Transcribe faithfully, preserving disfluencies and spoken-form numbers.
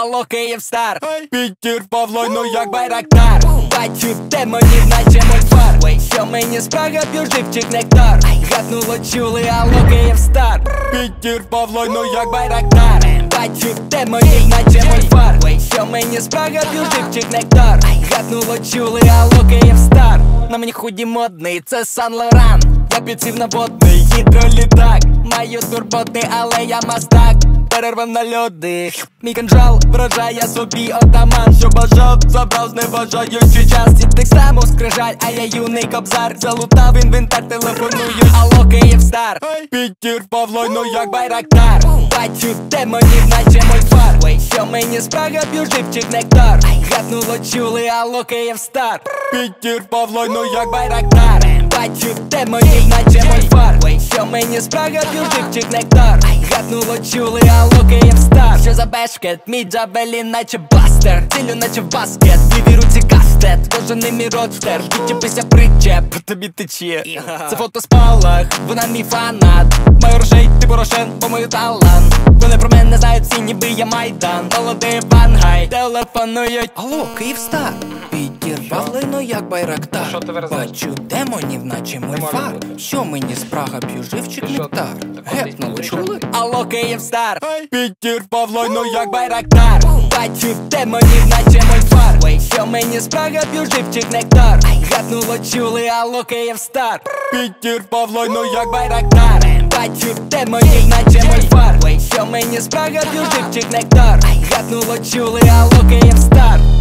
алло, Київстар. Пітер Павло, ну як Байрактар. Бачу демонів, наче мультфар. Що мені спрага, п'ю живчик нектар. Гатнуло, чули, алло, Київстар. Пітер Павло, ну як Байрактар. Бачу демонів, наче мультфар. Що мені спрага, п'ю живчик нектар. Гатнуло, чули, алло, Київстар. На мені худі модний, це Сан Лоран. Я підсів на водний гідролітак. Маю турботний, але я мастак. Перервав на льоди. Мій канджал вражає собі отаман. Що бажав, забрав, зневажаючи час. І так само скрижаль, а я юний кобзар. Залутав інвентар, телефоную, алло, Київстар. Пітер Павло, ну як Байрактар. Бачу демонів, наче мультфар. Що мені спрага, п'ю живчик нектар. Гатнуло, чули, алло, Київстар. Пітер Павло, ну як Байрактар. Бачу демонів, наче мультфар. Що мені спрага, п'ю живчик нектар. Гатнуло, чули, алло, Київстар. Що за бешкет, мій джавелін, наче бастер. Цілю, наче в баскет, дві руці кастет. Кожаний мій родстер, відчепися причеп, тобі тече. Це фотоспалах, вона мій фанат. Маю грошей, ти Порошен, бо мою талант. Вони про мене знають всі, ніби я Майдан. Молодий Вангай, телефонують. Алло, Київстар. Пітер Павло, ну як Байрактар. Бачу демонів, наче мультфар. Що мені спрага, п'ю живчик нектар. Гепнуло, чули? Алло, Київстар. Пітер Павло, ну як Байрактар. Бачу демонів, наче мультфар. Що мені спрага, п'ю живчик нектар. Гатнуло, чули, алло, Київстар. Пітер Павло, ну як Байрактар. Бачу демонів, наче мультфар. Що мені спрага, п'ю живчик нектар. Гатнуло, чули, алло, Київстар.